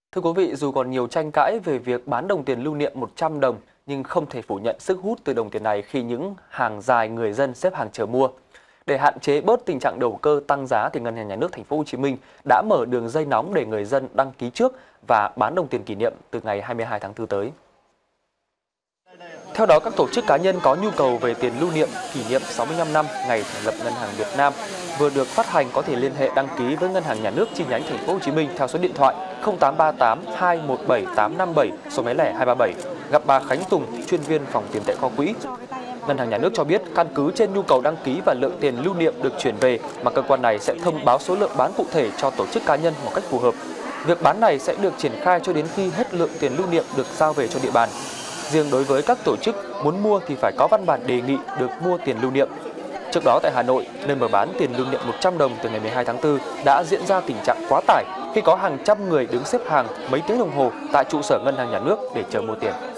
Thưa quý vị, dù còn nhiều tranh cãi về việc bán đồng tiền lưu niệm 100 đồng, nhưng không thể phủ nhận sức hút từ đồng tiền này khi những hàng dài người dân xếp hàng chờ mua. Để hạn chế bớt tình trạng đầu cơ tăng giá thì Ngân hàng Nhà nước Thành phố Hồ Chí Minh đã mở đường dây nóng để người dân đăng ký trước và bán đồng tiền kỷ niệm từ ngày 22 tháng 4 tới. Theo đó, các tổ chức cá nhân có nhu cầu về tiền lưu niệm kỷ niệm 65 năm ngày thành lập Ngân hàng Việt Nam vừa được phát hành có thể liên hệ đăng ký với Ngân hàng Nhà nước chi nhánh Thành phố Hồ Chí Minh theo số điện thoại 0838 217 857, số máy lẻ 237, gặp bà Khánh Tùng, chuyên viên phòng tiền tệ kho quỹ. Ngân hàng Nhà nước cho biết căn cứ trên nhu cầu đăng ký và lượng tiền lưu niệm được chuyển về mà cơ quan này sẽ thông báo số lượng bán cụ thể cho tổ chức cá nhân một cách phù hợp. Việc bán này sẽ được triển khai cho đến khi hết lượng tiền lưu niệm được giao về cho địa bàn. Riêng đối với các tổ chức muốn mua thì phải có văn bản đề nghị được mua tiền lưu niệm. Trước đó tại Hà Nội, nơi mở bán tiền lưu niệm 100 đồng từ ngày 12 tháng 4 đã diễn ra tình trạng quá tải khi có hàng trăm người đứng xếp hàng mấy tiếng đồng hồ tại trụ sở Ngân hàng Nhà nước để chờ mua tiền.